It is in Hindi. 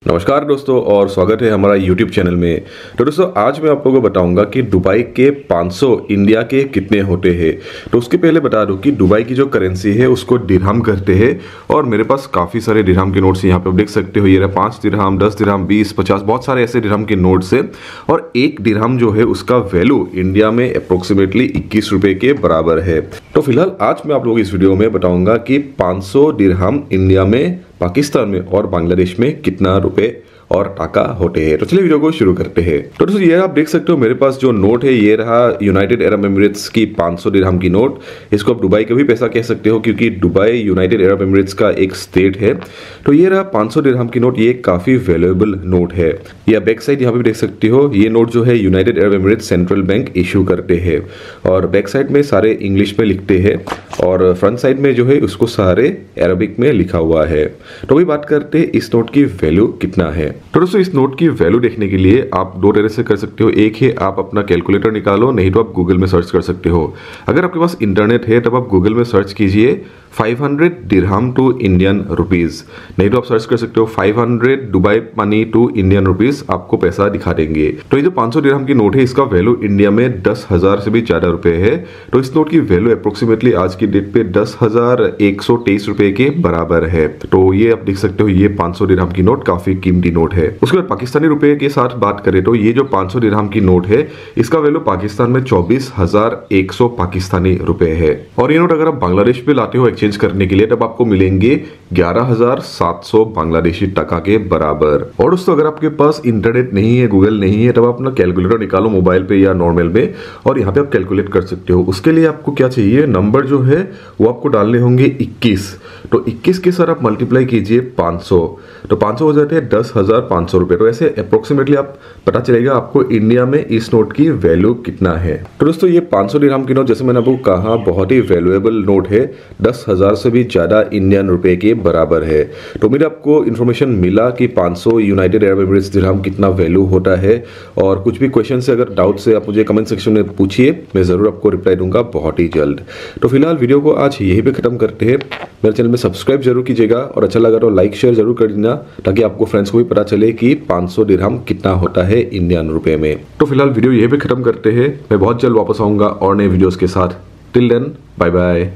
नमस्कार दोस्तों और स्वागत है हमारा YouTube चैनल में। तो दोस्तों आज मैं आप लोगों को बताऊंगा कि दुबई के 500 इंडिया के कितने होते हैं। तो उसके पहले बता दूं कि दुबई की जो करेंसी है उसको दिरहम कहते हैं और मेरे पास काफ़ी सारे दिरहम के नोट्स यहाँ पे आप देख सकते हो। ये रहा 5 दिरहम, 10 दिरहम, 20, 50, बहुत सारे ऐसे दिरहम के नोट्स है और एक दिरहम जो है उसका वैल्यू इंडिया में अप्रोक्सीमेटली 21 रुपये के बराबर है। तो फिलहाल आज मैं आप लोगों को इस वीडियो में बताऊंगा कि 500 दिरहम इंडिया में, पाकिस्तान में और बांग्लादेश में कितना रुपए और टाका होते हैं। तो चलिए वीडियो को शुरू करते हैं। तो दोस्तों ये आप देख सकते हो मेरे पास जो नोट है ये रहा यूनाइटेड अरब एमिरेट्स की 500 दिरहम की नोट। इसको आप दुबई का भी पैसा कह सकते हो क्योंकि दुबई यूनाइटेड अरब एमिरेट्स का एक स्टेट है। तो ये रहा 500 दिरहम की नोट, ये काफी वैल्यूएबल नोट है। या बैक साइड यहाँ पे भी देख सकते हो, ये नोट जो है United Arab Emirates central bank issue करते हैं और बैक साइड में सारे इंग्लिश में लिखते हैं और फ्रंट साइड में जो है उसको सारे अरबिक में लिखा हुआ है। तो अभी बात करते हैं इस नोट की वैल्यू कितना है। तो दोस्तों इस नोट की वैल्यू देखने के लिए आप दो तरह से कर सकते हो। एक है आप अपना कैलकुलेटर निकालो, नहीं तो आप गूगल में सर्च कर सकते हो। अगर आपके पास इंटरनेट है तब आप गूगल में सर्च कीजिए 500 दिरहम टू इंडियन रुपीज, नहीं तो आप सर्च कर सकते हो 500 Dubai money to Indian rupees, आपको पैसा दिखा देंगे। तो ये जो 500 दिरहम की नोट है इसका वैल्यू इंडिया में 10,000 से भी ज्यादा रुपए है। तो इस नोट की वैल्यू अप्रोक्सीमेटली आज की डेट पे 10,123 रुपए के बराबर है। तो ये आप देख सकते हो ये 500 दिरहम की नोट काफी कीमती नोट है। उसके बाद पाकिस्तानी रुपए के साथ बात करें तो ये जो 500 दिरहम की नोट है इसका वैल्यू पाकिस्तान में 24,100 पाकिस्तानी रुपए है। और ये नोट अगर आप बांग्लादेश पे लाते हो एक्सचेंज करने के लिए तब आपको मिलेंगे 11,700 बांग्लादेशी टका के बराबर। और दोस्तों अगर आपके पास इंटरनेट नहीं है, गूगल नहीं है, तब आप अपना कैलकुलेटर निकालो मोबाइल पे या नॉर्मल में और यहाँ पे आप कैलकुलेट कर सकते हो। उसके लिए आपको क्या चाहिए, नंबर जो है वो आपको डालने होंगे 21। तो 21 के साथ आप मल्टीप्लाई कीजिए 500, तो 500 हो जाते हैं 10,500 रुपए। तो ऐसे अप्रोक्सीमेटली आप पता चलेगा आपको इंडिया में इस नोट की वैल्यू कितना है। तो दोस्तों ये 500 दिरहम की नोट जैसे मैंने आपको कहा बहुत ही वैल्यूएबल नोट है, 10,000 से भी ज्यादा इंडियन रुपए के बराबर है। तो मेरे आपको इन्फॉर्मेशन मिला कि 500 यूनाइटेड अरब एमिरेट्स दिरहम कितना वैल्यू होता है। और कुछ भी क्वेश्चन से अगर डाउट से आप मुझे कमेंट सेक्शन में पूछिए, मैं जरूर आपको रिप्लाई दूंगा बहुत ही जल्द। तो फिलहाल वीडियो को आज यही पे खत्म करते हैं। मेरे चैनल में सब्सक्राइब जरूर कीजिएगा और अच्छा लगा तो लाइक शेयर जरूर कर देना ताकि आपको फ्रेंड्स को भी पता चले कि 500 दिरहम कितना होता है इंडियन रुपए में। तो फिलहाल वीडियो यही पे खत्म करते हैं। मैं बहुत जल्द वापस आऊंगा और नए वीडियोस के साथ। Till then bye bye.